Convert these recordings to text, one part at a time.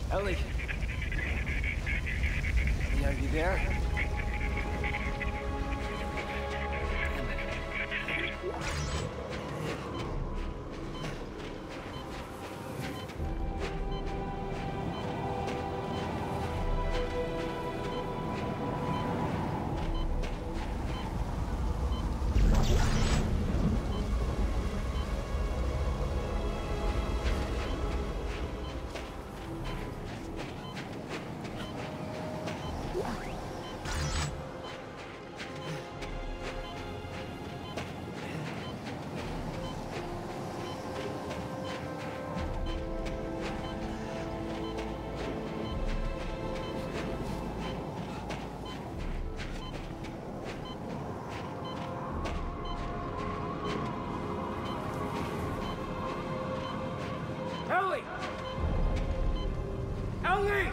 Ellie? Ellie, are you there? Ellie! Ellie!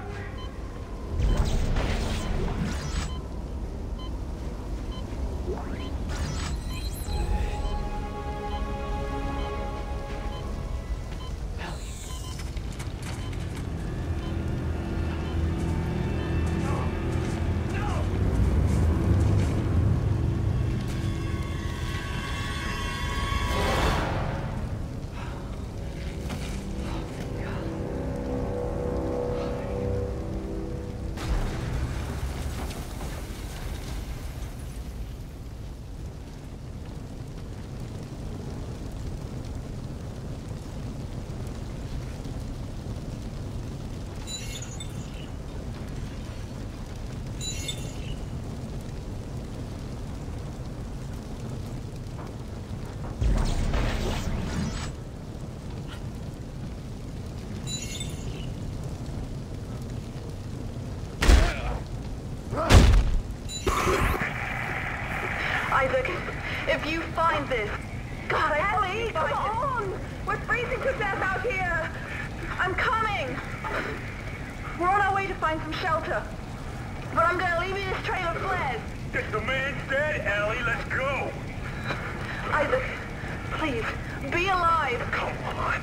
Isaac, if you find this... God, Ellie, come on! We're freezing to death out here! I'm coming! We're on our way to find some shelter. But I'm gonna leave you this trail of flares. If the man's dead, Ellie, let's go! Isaac, please, be alive! Come on!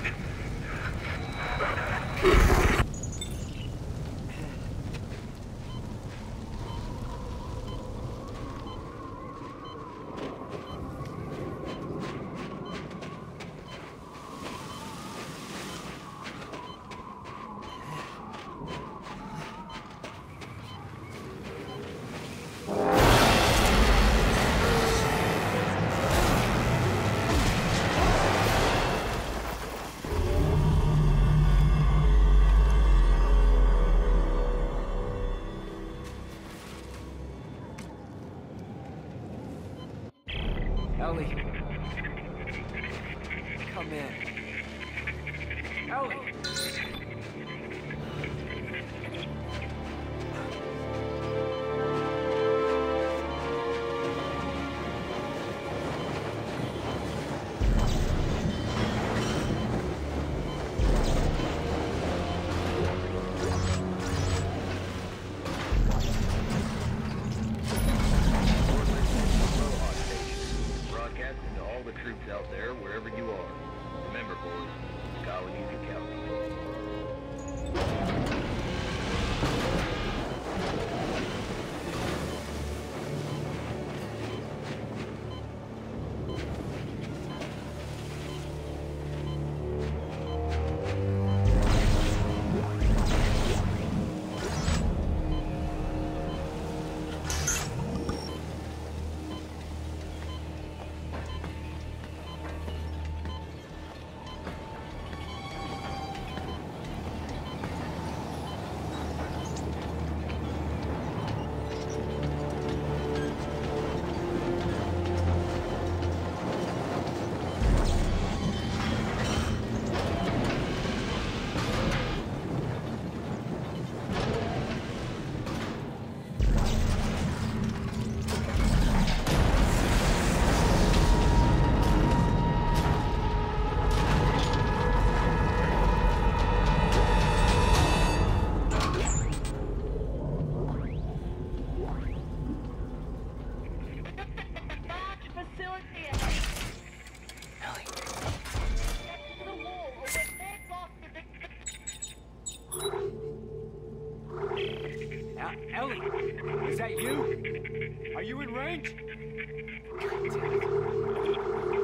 Ellie. Come in. Ellie! Broadcast Ellie, is that you? Are you in range? God damn it.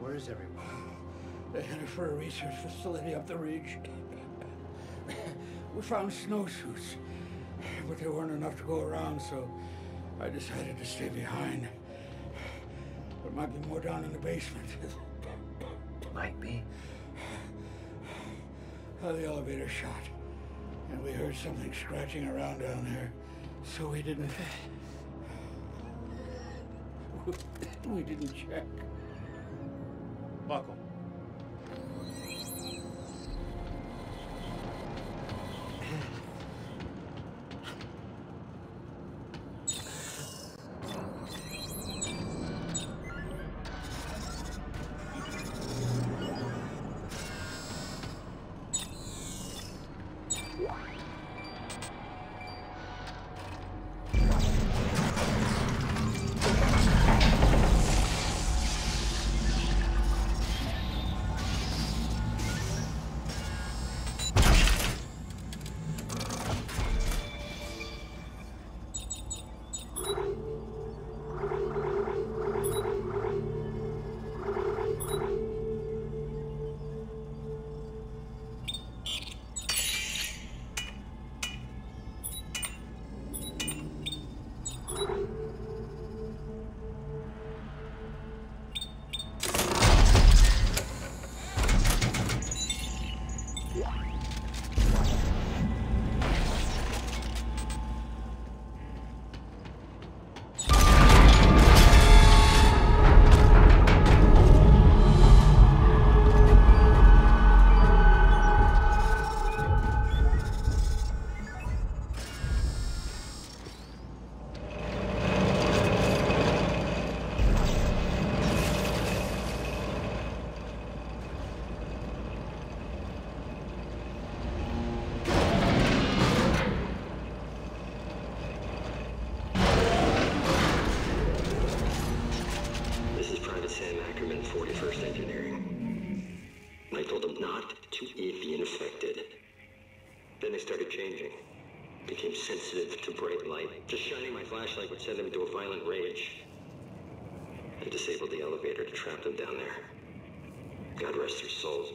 Where is everyone? They headed for a research facility up the ridge. We found snowsuits, but there weren't enough to go around, so I decided to stay behind. There might be more down in the basement. Might be. The elevator shot, and we heard something scratching around down there, so we didn't check. Buckle. Became sensitive to bright light. Just shining my flashlight would send them into a violent rage. I disabled the elevator to trap them down there. God rest their souls.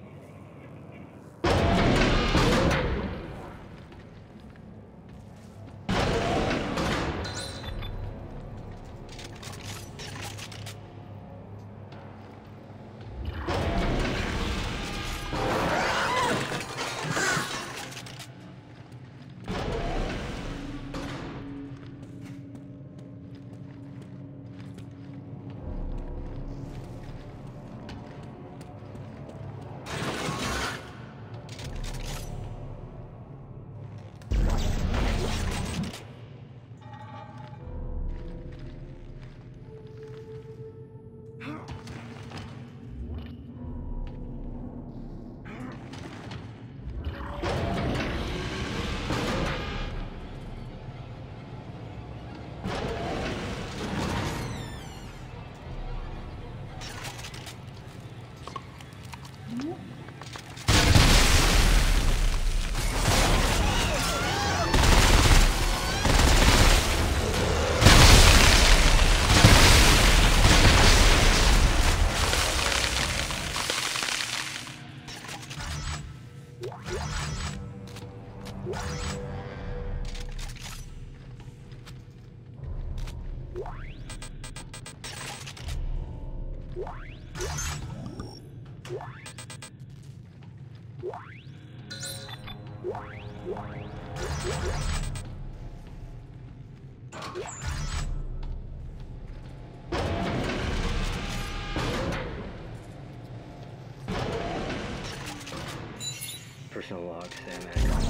Personal log, Sam Acker.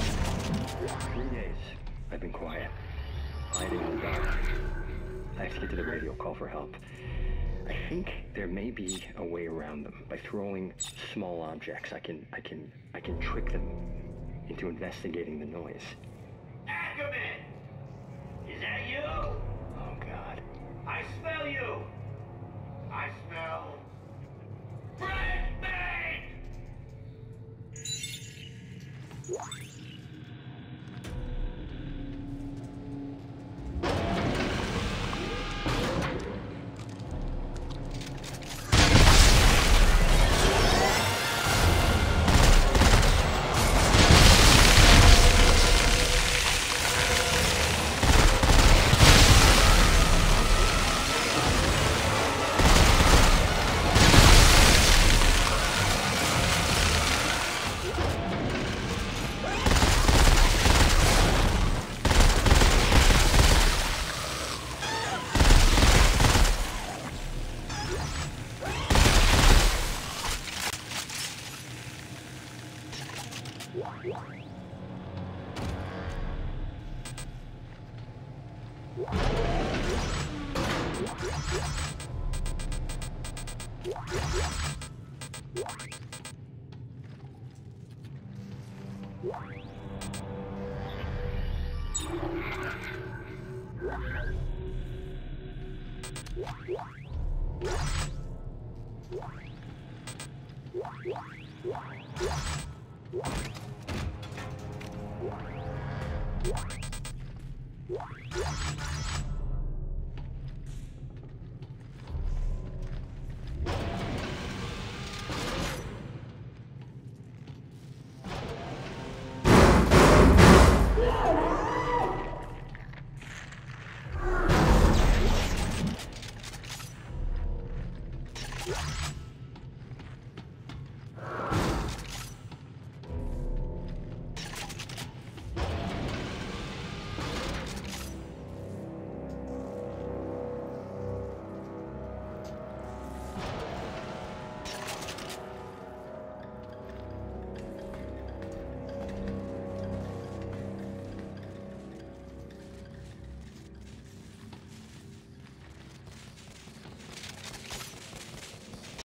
3 days. I've been quiet. Hiding in the dark. I have to get to the radio, call for help. I think there may be a way around them. By throwing small objects, I can trick them into investigating the noise. Ackerman! Is that you? Oh, God. I smell you! I smell... Brian Bane! Yeah.